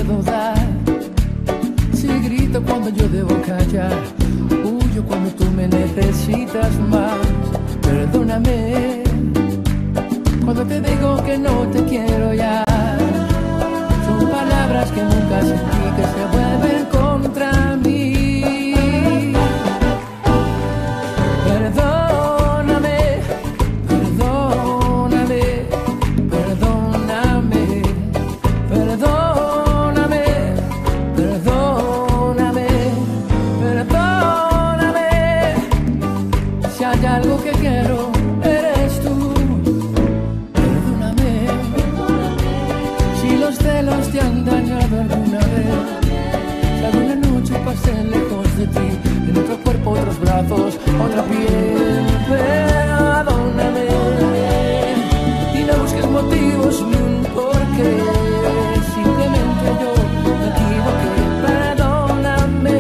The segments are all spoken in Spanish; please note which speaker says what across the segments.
Speaker 1: puedo dar. Si grito cuando yo debo callar, huyo cuando tú me necesitas más. Perdóname cuando te digo que no te quiero ya. Son palabras que nunca sentí que se vuelven contra mí. Perdóname, perdóname, perdóname, perdóname, perdóname, perdóname. Si hay algo que quiero, eres tú. Perdóname, si los celos te han dañado alguna vez. Si alguna noche pasé lejos de ti, en otro cuerpo, otros brazos, otra piel. Perdóname y no busques motivos ni un porqué. Simplemente yo me equivoqué. Perdóname,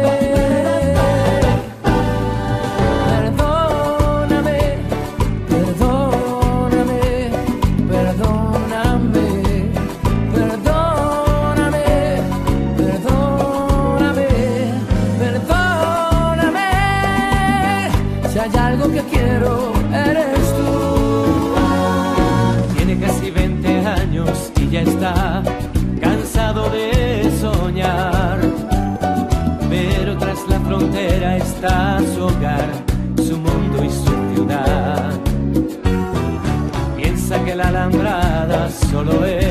Speaker 1: perdóname, perdóname, perdóname, perdóname, perdóname, perdóname. Si hay algo que quiero, eres tú.
Speaker 2: Tiene casi 20 años y ya está cansado de soñar, pero tras la frontera está su hogar, su mundo y su ciudad. Piensa que la Alambrada solo es